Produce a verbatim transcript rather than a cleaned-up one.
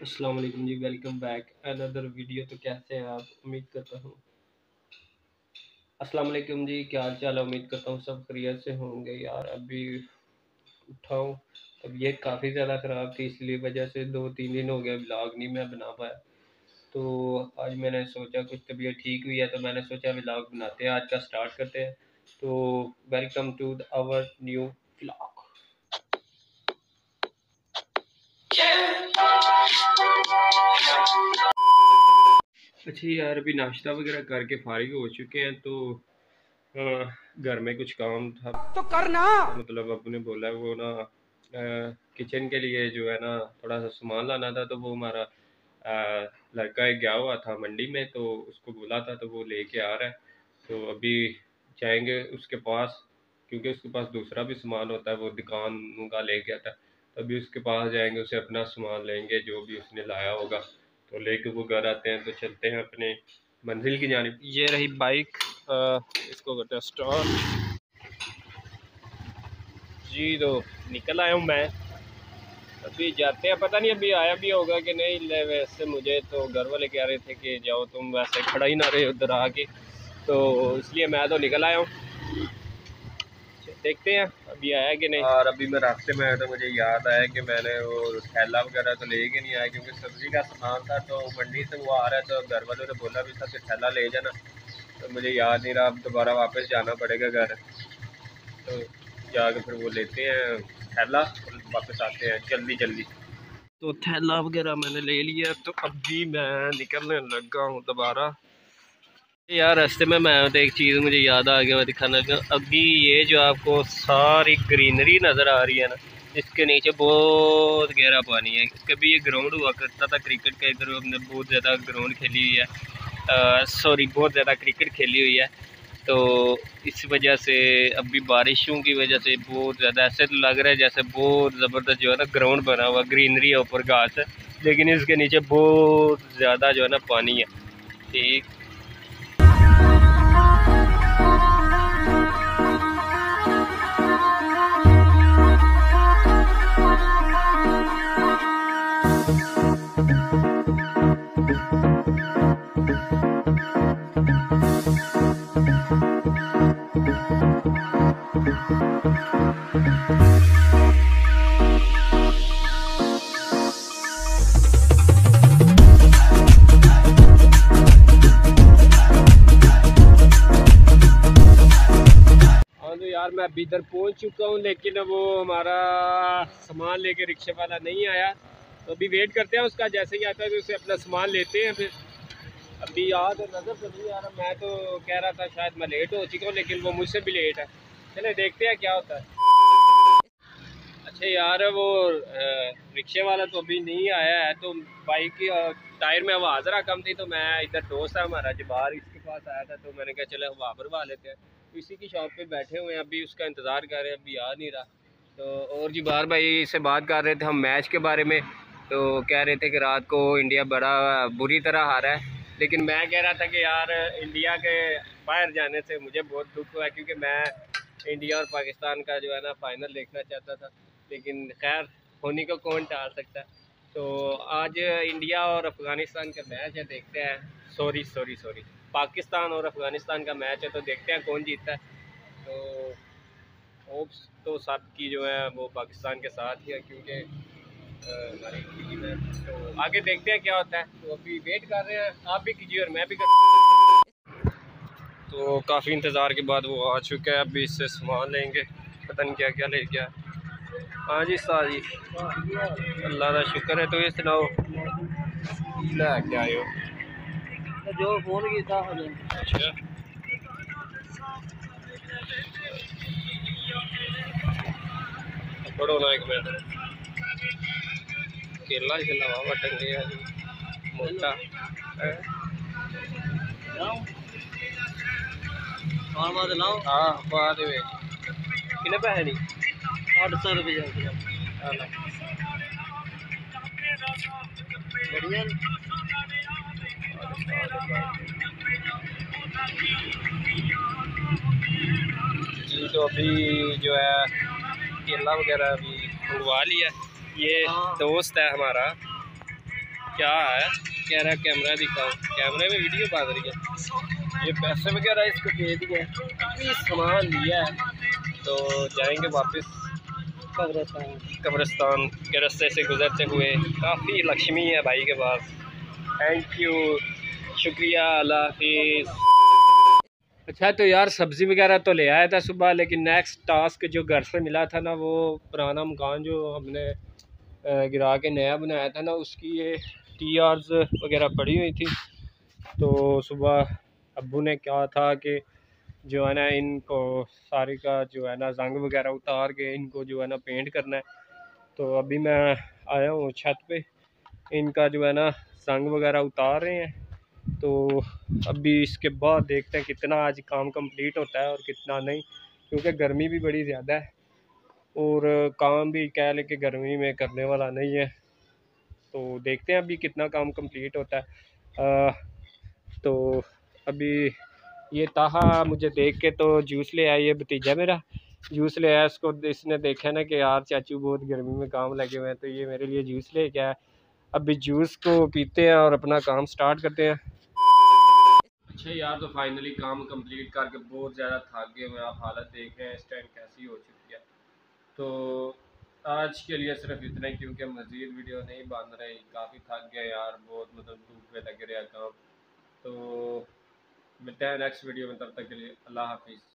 अस्सलाम वालेकुम जी, वेलकम बैक अनदर वीडियो। तो कैसे हैं आप? उम्मीद करता हूँ अस्सलाम वालेकुम जी, क्या हाल चाल है? उम्मीद करता हूँ सब खैरियत से होंगे। यार अभी उठा हूँ, तबीयत काफ़ी ज़्यादा ख़राब थी, इसलिए वजह से दो तीन दिन हो गए व्लॉग नहीं मैं बना पाया। तो आज मैंने सोचा कुछ तबीयत ठीक हुई है तो मैंने सोचा व्लॉग बनाते हैं, आज का स्टार्ट करते हैं। तो welcome to our new vlog. अच्छा यार, अभी नाश्ता वगैरह करके फारिग हो चुके हैं। तो हाँ, घर में कुछ काम था तो करना। तो मतलब अपने बोला वो ना अ, किचन के लिए जो है ना थोड़ा सा सामान लाना था। तो वो हमारा अ, लड़का एक गया हुआ था मंडी में, तो उसको बोला था तो वो लेके आ रहा है। तो अभी जाएंगे उसके पास, क्योंकि उसके पास दूसरा भी सामान होता है, वो दुकान का ले गया था। तो अभी उसके पास जाएंगे, उसे अपना सामान लेंगे जो भी उसने लाया होगा। तो लेके वो घर आते हैं तो चलते हैं अपने मंजिल की जानिब। ये रही बाइक, अ, इसको करते हैं स्टार्ट जी। तो निकल आया हूँ मैं, अभी जाते हैं। पता नहीं अभी आया भी होगा कि नहीं। ले वैसे मुझे तो घर वाले कह रहे थे कि जाओ तुम, वैसे खड़ा ही ना रहे उधर आके, तो इसलिए मैं तो निकल आया हूँ। देखते हैं अभी आया कि नहीं। और अभी मैं रास्ते में आया तो मुझे याद आया कि मैंने वो थैला वगैरह तो ले के नहीं आया, क्योंकि सब्ज़ी का सामान था। तो मंडी से वो आ रहा है तो घर वालों ने बोला भी था कि थैला ले जाना, तो मुझे याद नहीं रहा। अब दोबारा वापस जाना पड़ेगा घर, तो जाके फिर वो लेते हैं थैला और वापस आते हैं जल्दी जल्दी। तो थैला वगैरह मैंने ले लिया, तो अभी मैं निकलने लगा हूँ दोबारा। यार रास्ते में मैं तो एक चीज़ मुझे याद आ गया, मैं दिखाना लगा। अभी ये जो आपको सारी ग्रीनरी नज़र आ रही है ना, इसके नीचे बहुत गहरा पानी है। कभी ये ग्राउंड हुआ करता था क्रिकेट का, इधर हमने बहुत ज़्यादा ग्राउंड खेली हुई है, सॉरी बहुत ज़्यादा क्रिकेट खेली हुई है। तो इस वजह से अभी बारिशों की वजह से बहुत ज़्यादा ऐसे तो लग रहा है जैसे बहुत ज़बरदस्त जो है ना ग्राउंड बना हुआ, ग्रीनरी है, ऊपर घास है, लेकिन इसके नीचे बहुत ज़्यादा जो है ना पानी है। ठीक। यार मैं अभी इधर पहुंच चुका हूं, लेकिन वो हमारा सामान लेके रिक्शे वाला नहीं आया। तो अभी वेट करते हैं उसका, जैसे ही आता है तो उसे अपना सामान लेते हैं। फिर अभी याद नज़र तो नहीं आ रहा, मैं तो कह रहा था शायद मैं लेट हो चुका हूँ, लेकिन वो मुझसे भी लेट है। चले देखते हैं क्या होता है। अच्छा यार, वो रिक्शे वाला तो अभी नहीं आया है, तो बाइक की टायर में आवाज़ ज़रा कम थी। तो मैं इधर दोस्त है हमारा जबार, इसके पास आया था, तो मैंने कहा चले हवा भरवा लेते हैं। तो इसी की शॉप पे बैठे हुए हैं, अभी उसका इंतज़ार कर रहे हैं, अभी आ नहीं रहा। तो और जबार भाई से बात कर रहे थे हम मैच के बारे में, तो कह रहे थे कि रात को इंडिया बड़ा बुरी तरह हारा है। लेकिन मैं कह रहा था कि यार इंडिया के बाहर जाने से मुझे बहुत दुख हुआ, क्योंकि मैं इंडिया और पाकिस्तान का जो है ना फाइनल देखना चाहता था। लेकिन खैर, होने को कौन टाल सकता है। तो आज इंडिया और अफ़गानिस्तान का मैच है, देखते हैं। सॉरी सॉरी सॉरी पाकिस्तान और अफ़गानिस्तान का मैच है, तो देखते हैं कौन जीतता है। तो होप्स तो सबकी जो है वो पाकिस्तान के साथ ही है, क्योंकि हमारी टीम है। तो आगे देखते हैं क्या होता है। तो अभी वेट कर रहे हैं, आप भी कीजिए और मैं भी कर। तो काफ़ी इंतज़ार के बाद वो आ चुका है, अभी इससे सामान लेंगे, पता नहीं क्या क्या ले गया। हाँ जी साह जी, अल्लाह का शुक्र है। तो ये सुनाओ लैके आए हो जो फोन किया। अच्छा पढ़ो ना एक मिनट। केला केला वावा टंगे मोटा हाँ बाद कितने पैसे नहीं? आठ सौ रुपये बढ़िया। जी तो अभी जो है केला वगैरह अभी मंगवा लिया। ये दोस्त है हमारा, क्या है, कह रहा कैमरा दिखाओ, कैमरे में वीडियो बन रही है। ये पैसे वगैरह इसको दे दिए, अभी सामान लिया है तो जाएंगे वापस कब्रिस्तान। कब्रिस्तान के रास्ते से गुजरते हुए काफ़ी लक्ष्मी है भाई के पास। थैंक यू, शुक्रिया, अल्लाह हाफिज़। अच्छा तो यार सब्ज़ी वगैरह तो ले आया था सुबह, लेकिन नेक्स्ट टास्क जो घर से मिला था ना, वो पुराना मकान जो हमने गिरा के नया बनाया था ना, उसकी ये टी आर्स वगैरह पड़ी हुई थी। तो सुबह अब्बू ने कहा था कि जो है ना इनको सारी का जो है ना जंग वगैरह उतार के इनको जो है ना पेंट करना है। तो अभी मैं आया हूँ छत पे, इनका जो है ना जंग वगैरह उतार रहे हैं। तो अभी इसके बाद देखते हैं कितना आज काम कंप्लीट होता है और कितना नहीं, क्योंकि गर्मी भी बड़ी ज़्यादा है और काम भी कह ले कि गर्मी में करने वाला नहीं है। तो देखते हैं अभी कितना काम कंप्लीट होता है। आ, तो अभी ये ताहा मुझे देख के तो जूस ले आया, ये भतीजा मेरा जूस ले आया। इसको इसने देखा ना कि यार चाचू बहुत गर्मी में काम लगे हुए हैं, तो ये मेरे लिए जूस ले गया है। अभी जूस को पीते हैं और अपना काम स्टार्ट करते हैं। अच्छा यार, तो फाइनली काम कंप्लीट करके बहुत ज़्यादा थक गए हैं। आप हालत देख रहे हैं इस टाइम कैसी हो चुकी है। तो आज के लिए सिर्फ इतना ही, क्योंकि मज़ीद वीडियो नहीं बन रही, काफ़ी थक गए यार, बहुत मतलब धूप में लग रहा काम। तो मिलते हैं नेक्स्ट वीडियो में, तब तक के लिए अल्लाह हाफिज़।